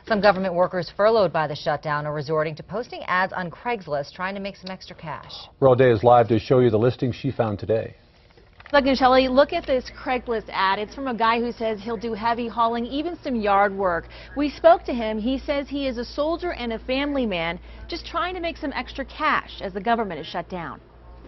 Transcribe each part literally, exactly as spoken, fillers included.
Some government workers furloughed by the shutdown are resorting to posting ads on Craigslist, trying to make some extra cash. Royal Day is live to show you the listing she found today. Look, Shelley, look at this Craigslist ad. It's from a guy who says he'll do heavy hauling, even some yard work. We spoke to him. He says he is a soldier and a family man, just trying to make some extra cash as the government is shut down.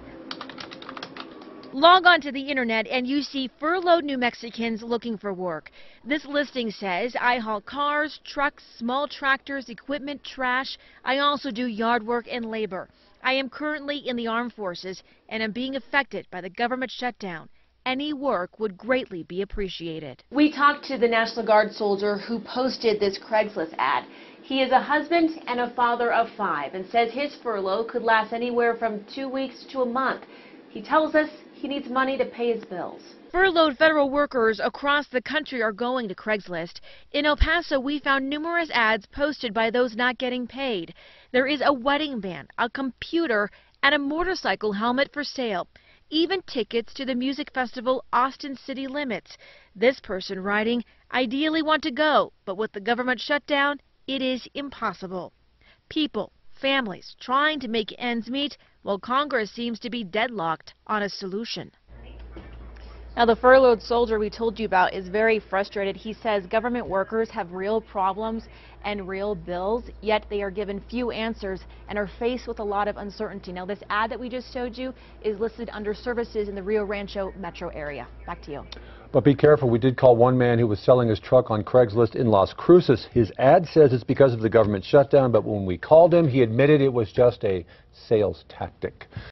Log on to the internet and you see furloughed New Mexicans looking for work. This listing says, I haul cars, trucks, small tractors, equipment, trash. I also do yard work and labor. I am currently in the armed forces and am being affected by the government shutdown. Any work would greatly be appreciated. We talked to the National Guard soldier who posted this Craigslist ad. He is a husband and a father of five and says his furlough could last anywhere from two weeks to a month. He tells us he needs money to pay his bills. Furloughed federal workers across the country are going to Craigslist. In El Paso, we found numerous ads posted by those not getting paid. There is a wedding band, a computer, and a motorcycle helmet for sale. Even tickets to the music festival Austin City Limits. This person writing, ideally want to go, but with the government shutdown, it is impossible. People, families trying to make ends meet while Congress seems to be deadlocked on a solution. Now, the furloughed soldier we told you about is very frustrated. He says government workers have real problems and real bills, yet they are given few answers and are faced with a lot of uncertainty. Now, this ad that we just showed you is listed under services in the Rio Rancho metro area. Back to you. But be careful, we did call one man who was selling his truck on Craigslist in Las Cruces. His ad says it's because of the government shutdown, but when we called him, he admitted it was just a sales tactic.